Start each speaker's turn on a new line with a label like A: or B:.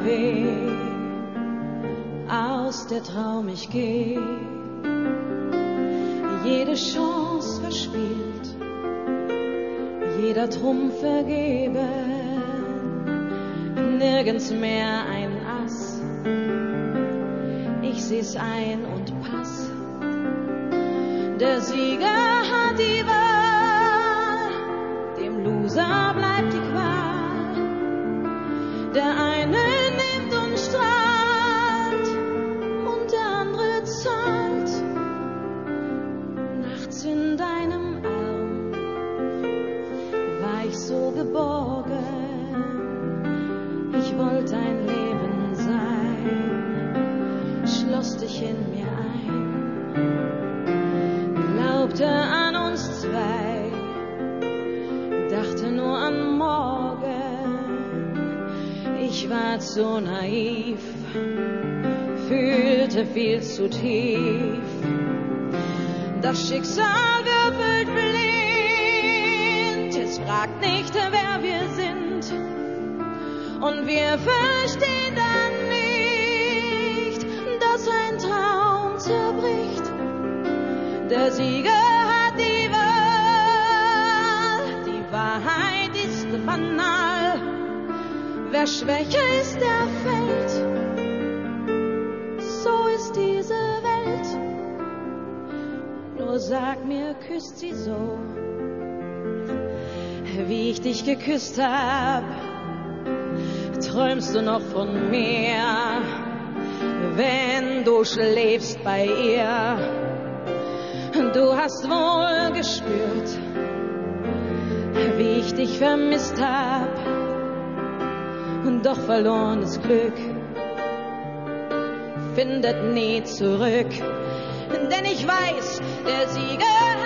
A: weh, aus der Traum ich geh, jede Chance verspielt, jeder Trumpf vergeben, nirgends mehr ein Ass, ich seh's ein und pass, der Sieger hat die Wahl, dem Loser bleibt die Qual, der eine nimmt und strahlt und der andere zahlt, nachts in deinem Arm war ich so geborgen, ich wollte ein Leben sein, schloss dich in mir ein, glaubte an uns zwei, dachte nur an morgen, ich war zu naiv, fühlte viel zu tief, das Schicksal würfelt blind, es fragt nicht, wer wir sind, und wir verstehen dann nicht, dass ein Traum zerbricht. Der Sieger hat die Wahl, die Wahrheit ist banal, wer schwächer ist, der fällt, so ist diese Welt. Nur sag mir, küsst sie so, wie ich dich geküsst hab? Träumst du noch von mir, wenn du schläfst bei ihr? Du hast wohl gespürt, wie ich dich vermisst hab, doch verlorenes Glück findet nie zurück, denn ich weiß, der Sieger